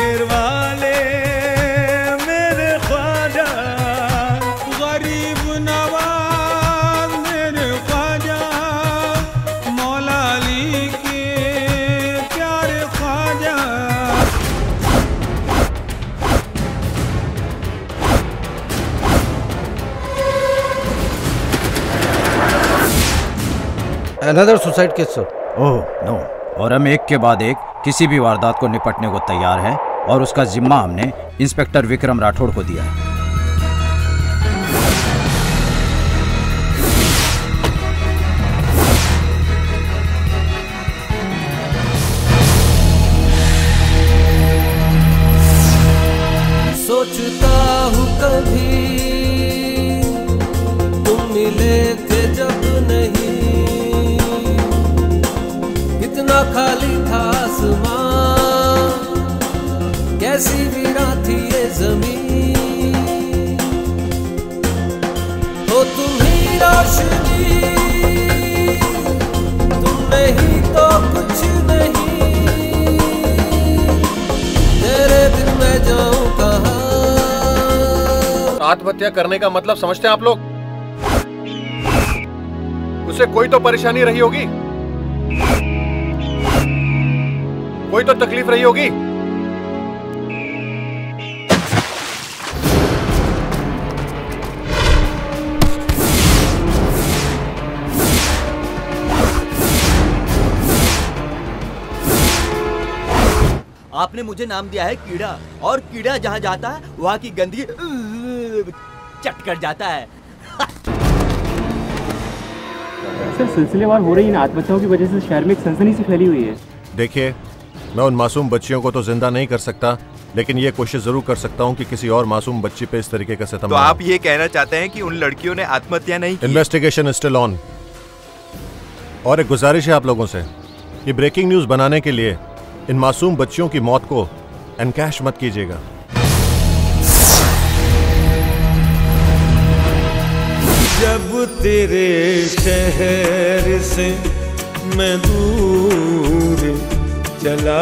मेहर वाले मेरे ख्वाजा, गरीब नवाज मेरे ख्वाजा, मौला अली के प्यारे ख्वाजा। Another suicide case, sir. Oh no. और हम एक के बाद एक किसी भी वारदात को निपटने को तैयार हैं और उसका जिम्मा हमने इंस्पेक्टर विक्रम राठौड़ को दिया है। सोचता हूँ कभी तुम मिले थे जब नहीं, कितना खाली था आसमां, कैसी वीरान थी ये जमीन। हो तुम ही रोशनी, तुम नहीं तो कुछ नहीं, तेरे बिन मैं जाऊं कहाँ। आत्महत्या करने का मतलब समझते हैं आप लोग? उसे कोई तो परेशानी रही होगी, कोई तो तकलीफ रही होगी। आपने मुझे नाम दिया है कीड़ा, और कीड़ा जहाँ जाता है वहाँ की गंदगी चट कर जाता है। सर, सिलसिलेवार हो रही इन आत्महत्याओं की वजह से शहर में एक सनसनी सी फैली हुई है। देखिए, मैं उन मासूम बच्चियों को तो जिंदा नहीं कर सकता, लेकिन ये कोशिश जरूर कर सकता हूँ कि किसी और मासूम बच्ची पे इस तरीके का सितम। तो आप ये कहना चाहते हैं कि उन लड़कियों ने आत्महत्या नहीं की? Investigation is still on. और एक गुजारिश है आप लोगों से कि ब्रेकिंग न्यूज बनाने के लिए इन मासूम बच्चियों की मौत को एनकैश मत कीजिएगा। जब तेरे शहर से मैं दूर चला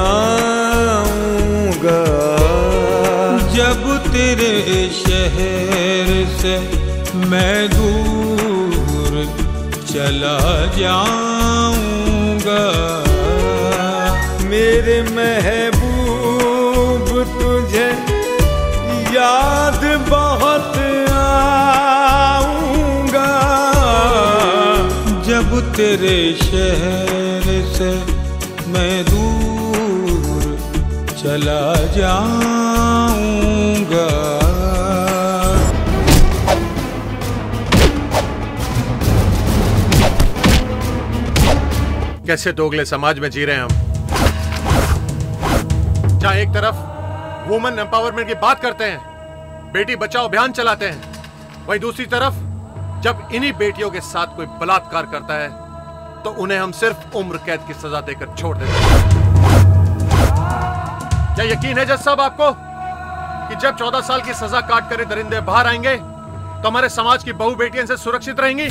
जाऊंगा, जब तेरे शहर से मैं दूर चला जाऊंगा, मेरे महबूब तुझे याद बहुत आऊंगा। जब तेरे शहर से मैं दूर चला जाऊंगा। कैसे दोगले समाज में जी रहे हैं हम, जहां एक तरफ वुमेन एम्पावरमेंट की बात करते हैं, बेटी बचाओ अभियान चलाते हैं, वहीं दूसरी तरफ जब इन्हीं बेटियों के साथ कोई बलात्कार करता है तो उन्हें हम सिर्फ उम्र कैद की सजा देकर छोड़ देते हैं। क्या यकीन है जज साहब आपको कि जब 14 साल की सजा काट कर दरिंदे बाहर आएंगे तो हमारे समाज की बहू बेटियां इनसे सुरक्षित रहेंगी?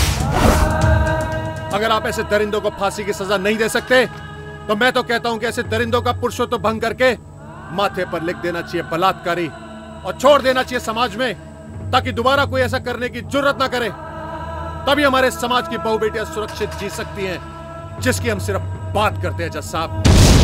अगर आप ऐसे दरिंदों को फांसी की सजा नहीं दे सकते तो मैं तो कहता हूं कि ऐसे दरिंदों का पुरुषत्व भंग करके माथे पर लिख देना चाहिए बलात्कारी और छोड़ देना चाहिए समाज में, ताकि दोबारा कोई ऐसा करने की जुर्रत ना करे। तभी हमारे समाज की बहू बेटियां सुरक्षित जी सकती हैं, जिसकी हम सिर्फ बात करते हैं जज साहब।